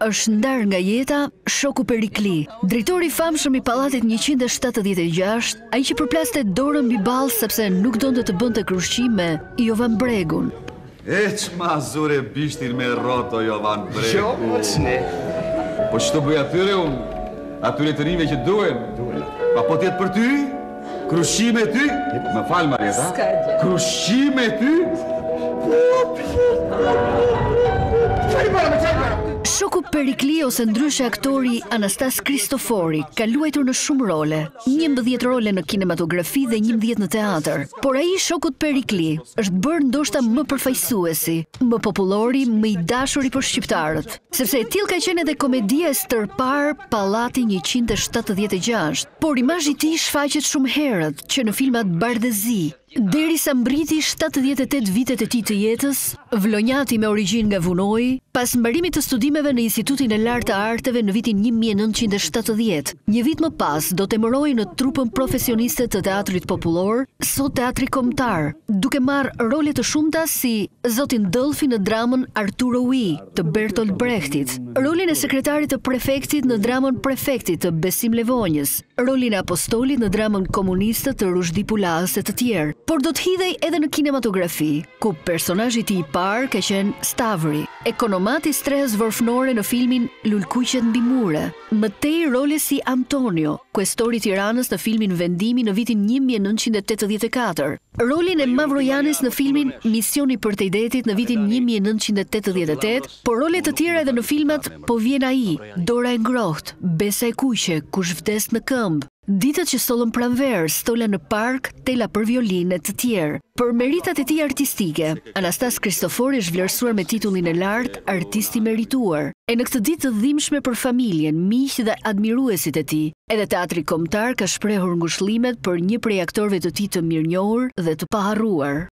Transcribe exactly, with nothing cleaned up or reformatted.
është ndar nga jeta Shoku Perikli, drejtori i famshëm i pallatit njëqind e shtatëdhjetë e gjashtë, ai që përplaste dorën mbi ball sepse nuk donte të bënte krushqim me Jovan Bregun. Eq ma zure bishtin me roto Jovan Bregu. Jo, po ç'ne. Po ç'to bëj atyre unë? Atyre të rinjve që duhen. Pa po tjetë për ty? Krushqime ty? Më falë, Marjeta. Krushqime ty? Shoku Perikli ose ndryshe aktori Anastas Kristofori ka luajtur në shumë role, njëmbëdhjetë role në kinematografi dhe njëmbëdhjetë në teatr. Por ai Shokut Perikli është bërë ndoshta më përfaqësuesi, më popullori, më i dashuri për shqiptarët, sepse e tillë ka qenë edhe komedia e stërpar Pallati njëqind e shtatëdhjetë e gjashtë, por imazhi i tij shfaqet shumë herët që në filmat bardhëzi. Derisa mbriti shtatëdhjetë e tetë vitet e tij të jetës, vlonjati me origjinë nga Vunoi, pas mbarimit të studimeve në Institutin e Lartë të Arteve në vitin një mijë e nëntëqind e shtatëdhjetë, një vit më pas do të emëroi në trupën profesioniste të teatrit popullor, sot teatri kombëtar, duke marrë role të shumta si Zotin Dëllfi në dramën Arturo Ui të Bertolt Brechtit, rolin e sekretarit të prefektit në dramën Prefektit të Besim Levonjës, rolin e apostolit në dramën Komuniste të Rushdi Pulas e të tjerë. Por do të hidhej edhe në kinematografi, ku personazhi i tij i parë ka qenë Stavri, ekonomati i strehës vorfnore në filmin Lulkuqet mbi mure, më tej role si Antonio, kuestori i Tiranës në filmin Vendimi në vitin një mijë e nëntëqind e tetëdhjetë e katër, rolin e Mavrojanis në filmin Misioni për të idetit në vitin një mijë e nëntëqind e tetëdhjetë e tetë, por role të tjera edhe në filmat Po vjen ai, Dora e ngrohtë, Besa e kuqe, Kush vdes në këmbë, Ditët që sollën pranverë, Stola në park, Tela për violinë e të tjerë. Për meritat e tij artistike, Anastas Kristofori është vlerësuar me titullin e lartë Artisti merituar. E në këtë ditë të dhimbshme për familjen, miq dhe admiruesit e tij, edhe teatri kombëtar ka shprehur ngushëllimet për një prej aktorëve të tij të mirënjohur dhe të paharruar.